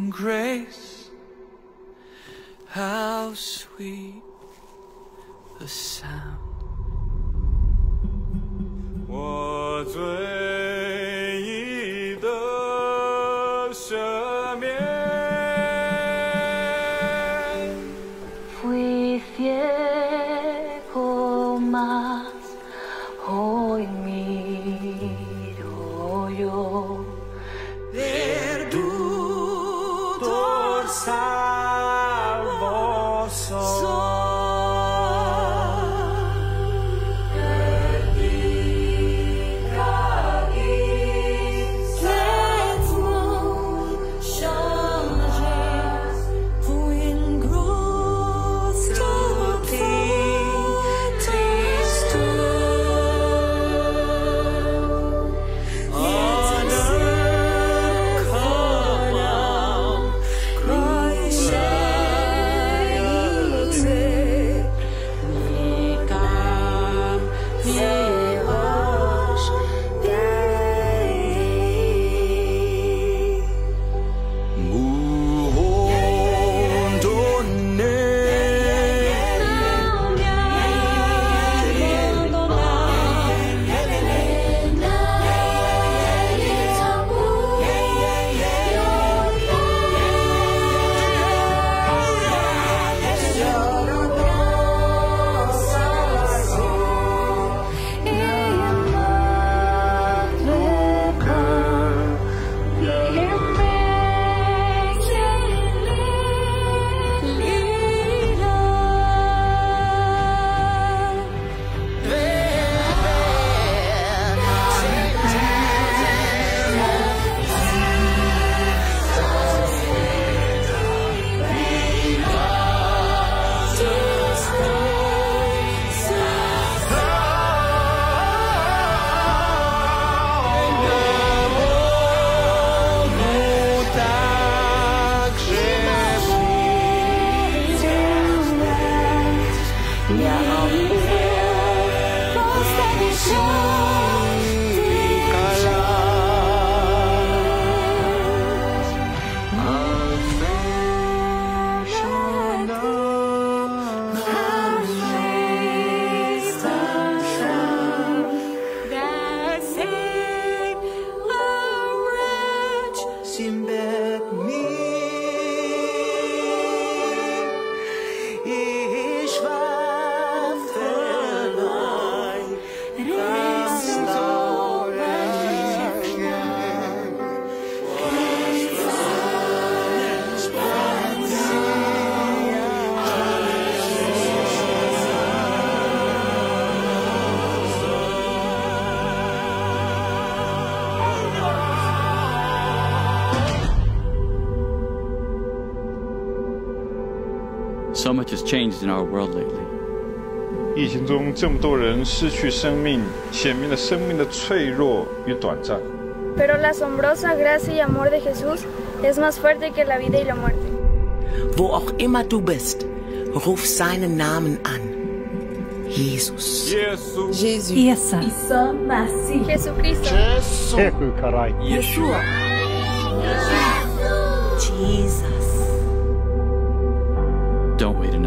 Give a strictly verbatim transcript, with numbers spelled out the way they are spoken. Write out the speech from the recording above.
amazing grace, how sweet the sound. 我罪已得赦免。 Fui ciego, mas hoy miro yo. Perdutor salvo soy. So much has changed in our world lately. 疫情中这么多人失去生命，显明了生命的脆弱与短暂。 Pero la asombrosa gracia y amor de Jesús es más fuerte que la vida y la muerte. Wo auch immer du bist, ruf seinen Namen an. Jesus. Jesus. Jésus. Isa. Isa Masih. Jesucristo. Yeshua. Jesus. Don't wait